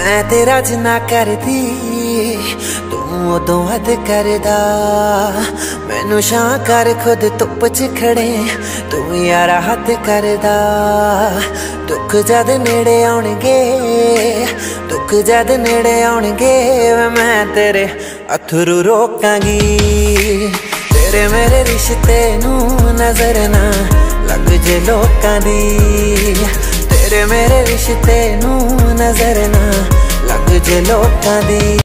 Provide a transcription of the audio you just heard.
मैं तेरा जिन्ना करदी तू उदों हद करदा। मैनू छां कर खुद धुप च खड़े तू यारा हद करदा। दुख जद नेड़े आउणगे, दुख जद नेड़े आउणगे, मैं तेरे अथरू रोकांगी। तेरे मेरे रिश्ते नू नजर ना लग जे लोकां दी। तेरे मेरे रिश्ते नू नजर ना लग जे लोकां दी।